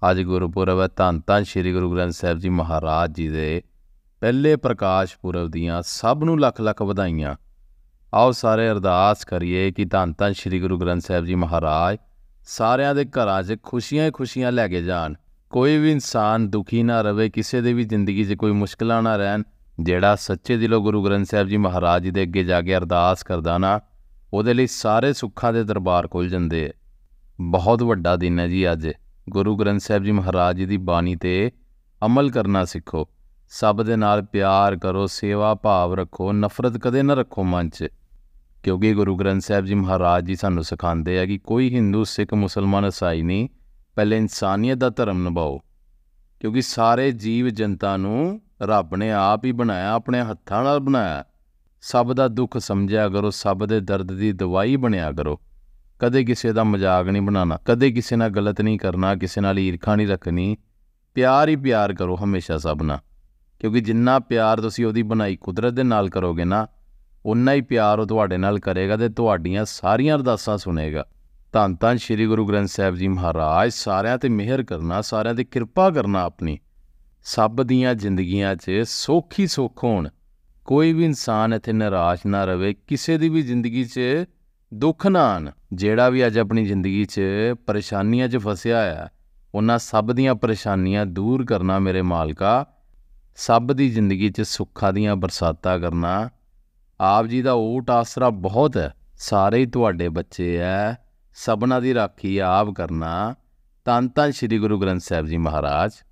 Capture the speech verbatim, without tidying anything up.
ਅੱਜ ਗੁਰਪੁਰਬ ਹੈ। ਧੰਨ ਧੰਨ ਸ਼੍ਰੀ ਗੁਰੂ ਗ੍ਰੰਥ ਸਾਹਿਬ ਜੀ ਮਹਾਰਾਜ ਜੀ ਦੇ ਪਹਿਲੇ ਪ੍ਰਕਾਸ਼ ਪੁਰਬ ਦੀਆਂ ਸਭ ਨੂੰ ਲੱਖ ਲੱਖ ਵਧਾਈਆਂ। ਆਓ ਸਾਰੇ ਅਰਦਾਸ ਕਰੀਏ ਕਿ ਧੰਨ ਧੰਨ ਸ਼੍ਰੀ ਗੁਰੂ ਗ੍ਰੰਥ ਸਾਹਿਬ ਜੀ ਮਹਾਰਾਜ ਸਾਰਿਆਂ ਦੇ ਘਰਾਂ 'ਚ ਖੁਸ਼ੀਆਂ ਹੀ ਖੁਸ਼ੀਆਂ ਲੈ ਕੇ ਜਾਣ। ਕੋਈ ਵੀ ਇਨਸਾਨ ਦੁਖੀ ਨਾ ਰਵੇ, ਕਿਸੇ ਦੇ ਵੀ ਜ਼ਿੰਦਗੀ 'ਚ ਕੋਈ ਮੁਸ਼ਕਿਲਾਂ ਨਾ ਰਹਿਣ। ਜਿਹੜਾ ਸੱਚੇ ਦਿਲੋਂ ਗੁਰੂ ਗ੍ਰੰਥ ਸਾਹਿਬ ਜੀ ਮਹਾਰਾਜ ਜੀ ਦੇ ਅੱਗੇ ਜਾ ਕੇ ਅਰਦਾਸ ਕਰਦਾ ਨਾ, ਉਹਦੇ ਲਈ ਸਾਰੇ ਸੁੱਖਾਂ ਦੇ ਦਰਬਾਰ ਖੁੱਲ੍ਹ ਜਾਂਦੇ ਹੈ। ਬਹੁਤ ਵੱਡਾ ਦਿਨ ਹੈ ਜੀ ਅੱਜ। ਗੁਰੂ ਗ੍ਰੰਥ ਸਾਹਿਬ ਜੀ ਮਹਾਰਾਜ ਜੀ ਦੀ ਬਾਣੀ 'ਤੇ ਅਮਲ ਕਰਨਾ ਸਿੱਖੋ। ਸਭ ਦੇ ਨਾਲ ਪਿਆਰ ਕਰੋ, ਸੇਵਾ ਭਾਵ ਰੱਖੋ, ਨਫ਼ਰਤ ਕਦੇ ਨਾ ਰੱਖੋ ਮਨ 'ਚ। ਕਿਉਂਕਿ ਗੁਰੂ ਗ੍ਰੰਥ ਸਾਹਿਬ ਜੀ ਮਹਾਰਾਜ ਜੀ ਸਾਨੂੰ ਸਿਖਾਉਂਦੇ ਆ ਕਿ ਕੋਈ ਹਿੰਦੂ, ਸਿੱਖ, ਮੁਸਲਮਾਨ, ਈਸਾਈ ਨਹੀਂ, ਪਹਿਲੇ ਇਨਸਾਨੀਅਤ ਦਾ ਧਰਮ ਨਿਭਾਓ। ਕਿਉਂਕਿ ਸਾਰੇ ਜੀਵ ਜਨਤਾ ਨੂੰ ਰੱਬ ਨੇ ਆਪ ਹੀ ਬਣਾਇਆ, ਆਪਣੇ ਹੱਥਾਂ ਨਾਲ ਬਣਾਇਆ। ਸਭ ਦਾ ਦੁੱਖ ਸਮਝਿਆ ਕਰੋ, ਸਭ ਦੇ ਦਰਦ ਦੀ ਦਵਾਈ ਬਣਿਆ ਕਰੋ। ਕਦੇ ਕਿਸੇ ਦਾ ਮਜ਼ਾਕ ਨਹੀਂ ਬਣਾਉਣਾ, ਕਦੇ ਕਿਸੇ ਨਾਲ ਗਲਤ ਨਹੀਂ ਕਰਨਾ, ਕਿਸੇ ਨਾਲ ਈਰਖਾ ਨਹੀਂ ਰੱਖਣੀ। ਪਿਆਰ ਹੀ ਪਿਆਰ ਕਰੋ ਹਮੇਸ਼ਾ ਸਭ ਨਾਲ। ਕਿਉਂਕਿ ਜਿੰਨਾ ਪਿਆਰ ਤੁਸੀਂ ਉਹਦੀ ਬਣਾਈ ਕੁਦਰਤ ਦੇ ਨਾਲ ਕਰੋਗੇ ਨਾ, ਉਨਾ ਹੀ ਪਿਆਰ ਉਹ ਤੁਹਾਡੇ ਨਾਲ ਕਰੇਗਾ ਅਤੇ ਤੁਹਾਡੀਆਂ ਸਾਰੀਆਂ ਅਰਦਾਸਾਂ ਸੁਣੇਗਾ। ਧੰਨ ਧੰਨ ਸ਼੍ਰੀ ਗੁਰੂ ਗ੍ਰੰਥ ਸਾਹਿਬ ਜੀ ਮਹਾਰਾਜ ਸਾਰਿਆਂ 'ਤੇ ਮਿਹਰ ਕਰਨਾ, ਸਾਰਿਆਂ 'ਤੇ ਕਿਰਪਾ ਕਰਨਾ ਆਪਣੀ। ਸਭ ਦੀਆਂ ਜ਼ਿੰਦਗੀਆਂ 'ਚ ਸੁੱਖ ਹੀ ਸੁੱਖ ਹੋਣ। ਕੋਈ ਵੀ ਇਨਸਾਨ ਇੱਥੇ ਨਿਰਾਸ਼ ਨਾ ਰਵੇ, ਕਿਸੇ ਦੀ ਵੀ ਜ਼ਿੰਦਗੀ 'ਚ ਦੁੱਖ ਨਾ ਆਣ। ਜਿਹੜਾ ਵੀ ਅੱਜ ਆਪਣੀ ਜ਼ਿੰਦਗੀ 'ਚ ਪਰੇਸ਼ਾਨੀਆਂ 'ਚ ਫਸਿਆ ਆ, ਉਹਨਾਂ ਸਭ ਦੀਆਂ ਪਰੇਸ਼ਾਨੀਆਂ ਦੂਰ ਕਰਨਾ ਮੇਰੇ ਮਾਲਕਾ। ਸਭ ਦੀ ਜ਼ਿੰਦਗੀ 'ਚ ਸੁੱਖਾਂ ਦੀਆਂ ਬਰਸਾਤਾਂ ਕਰਨਾ। ਆਪ ਜੀ ਦਾ ਓਟ ਆਸਰਾ ਬਹੁਤ ਹੈ। ਸਾਰੇ ਹੀ ਤੁਹਾਡੇ ਬੱਚੇ ਹੈ, ਸਭਨਾਂ ਦੀ ਰਾਖੀ ਆਪ ਕਰਨਾ। ਧੰਨ ਧੰਨ ਸ਼੍ਰੀ ਗੁਰੂ ਗ੍ਰੰਥ ਸਾਹਿਬ ਜੀ ਮਹਾਰਾਜ।